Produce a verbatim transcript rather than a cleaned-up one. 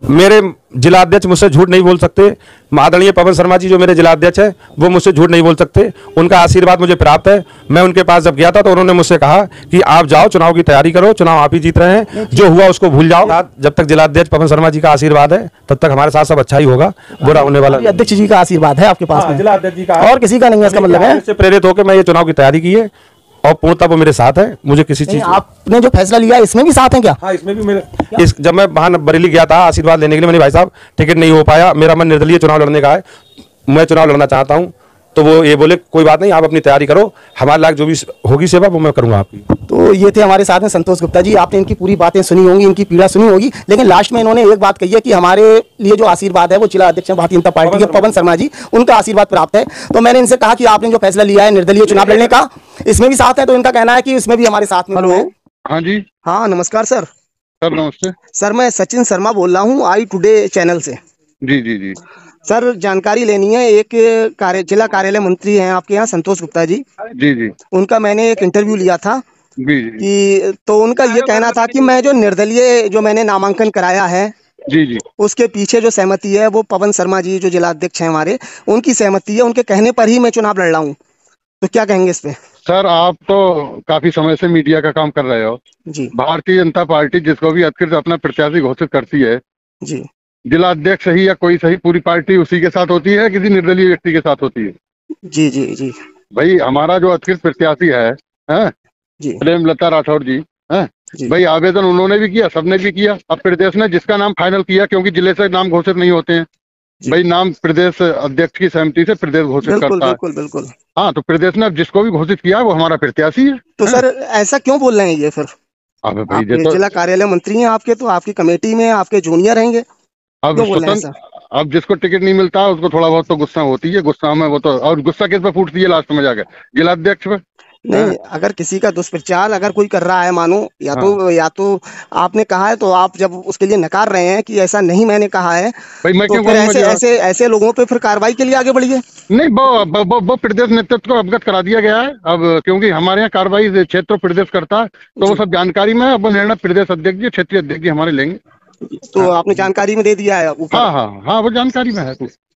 मेरे जिला अध्यक्ष मुझसे झूठ नहीं बोल सकते। आदरणीय पवन शर्मा जी जो मेरे जिला अध्यक्ष हैं वो मुझसे झूठ नहीं बोल सकते। उनका आशीर्वाद मुझे प्राप्त है। मैं उनके पास जब गया था तो उन्होंने मुझसे कहा कि आप जाओ, चुनाव की तैयारी करो, चुनाव आप ही जीत रहे हैं, जो हुआ उसको भूल जाओ। जब तक जिला अध्यक्ष पवन शर्मा जी का आशीर्वाद है तब तक हमारे साथ सब अच्छा ही होगा, बुरा होने वाला। अध्यक्ष जी का आशीर्वाद है आपके पास? जिला अध्यक्ष जी का, और किसी का नहीं है इसका मतलब है? इससे प्रेरित होकर मैं ये चुनाव की तैयारी की है और पूर्णतः वो मेरे साथ है। मुझे किसी चीज, आपने जो फैसला लिया इसमें भी साथ हैं क्या? हाँ, इसमें भी मेरे इस जब मैं वहां बरेली गया था आशीर्वाद लेने के लिए, मैंने भाई साहब टिकट नहीं हो पाया, मेरा मन निर्दलीय चुनाव लड़ने का है, मैं चुनाव लड़ना चाहता हूं, तो वो ये बोले कोई बात नहीं, आप अपनी तैयारी करो, हमारे लायक जो भी होगी सेवा वो मैं करूंगा आपकी। तो ये थे हमारे साथ में संतोष गुप्ता जी। आपने इनकी पूरी बातें सुनी होंगी, इनकी पीड़ा सुनी होगी, लेकिन लास्ट में इन्होंने एक बात कही है कि हमारे लिए जो आशीर्वाद है वो जिला अध्यक्ष भारतीय जनता पार्टी के पवन शर्मा जी, उनका आशीर्वाद प्राप्त है। तो मैंने इनसे कहा कि आपने जो फैसला लिया है निर्दलीय चुनाव लड़ने का, इसमें भी साथ है, तो इनका कहना है कि इसमें भी हमारे साथ में। हेलो, हाँ जी, हाँ नमस्कार सर। सर नमस्ते सर, मैं सचिन शर्मा बोल रहा हूँ आई टुडे चैनल से। जी जी जी सर, जानकारी लेनी है, एक कार्य जिला कार्यालय मंत्री हैं आपके यहाँ संतोष गुप्ता जी जी जी उनका मैंने एक इंटरव्यू लिया था जी जी कि, तो उनका ये कहना था कि मैं जो निर्दलीय जो मैंने नामांकन कराया है जी जी उसके पीछे जो सहमति है वो पवन शर्मा जी जो जिला अध्यक्ष हैं हमारे, उनकी सहमति है, उनके कहने पर ही मैं चुनाव लड़ रहा हूँ। तो क्या कहेंगे इस पे? सर, आप तो काफी समय से मीडिया का काम कर रहे हो जी। भारतीय जनता पार्टी जिसको भी अधिकृत अपना प्रत्याशी घोषित करती है जी, जिला अध्यक्ष सही या कोई सही, पूरी पार्टी उसी के साथ होती है, किसी निर्दलीय व्यक्ति के साथ होती है? जी जी जी भाई, हमारा जो अधिकृत प्रत्याशी है, है? जी प्रेमलता राठौर जी, है? जी। भाई, आवेदन उन्होंने भी किया, सबने भी किया। अब प्रदेश ने जिसका नाम फाइनल किया, क्योंकि जिले से नाम घोषित नहीं होते हैं भाई, नाम प्रदेश अध्यक्ष की सहमति से प्रदेश घोषित करता है। बिल्कुल बिल्कुल। हाँ, तो प्रदेश ने अब जिसको भी घोषित किया वो हमारा प्रत्याशी है। तो सर ऐसा क्यों बोल रहे हैं ये फिर? अब भाई तो जिला कार्यालय मंत्री हैं आपके, तो आपकी कमेटी में आपके जूनियर रहेंगे, अब स्वतंत्र, अब जिसको टिकट नहीं मिलता है उसको थोड़ा बहुत तो गुस्सा होती है, गुस्सा में वो तो, और गुस्सा किस पे फूटती है लास्ट में जाकर? जिला अध्यक्ष पे। नहीं, अगर किसी का दुष्प्रचार अगर कोई कर रहा है, मानो या हाँ। तो या तो आपने कहा है, तो आप जब उसके लिए नकार रहे हैं कि ऐसा नहीं मैंने कहा है, भाई मैं तो फिर ऐसे ऐसे ऐसे लोगों पे फिर कार्रवाई के लिए आगे बढ़िए। नहीं, वो वो, वो प्रदेश नेतृत्व को अवगत करा दिया गया है अब, क्योंकि हमारे यहाँ कार्रवाई क्षेत्र प्रदेश करता है, तो वो सब जानकारी में, अब निर्णय प्रदेश अध्यक्ष जी, क्षेत्रीय अध्यक्ष जी हमारे लेंगे। तो आपने जानकारी में दे दिया है? हाँ हाँ हाँ, वो जानकारी में है।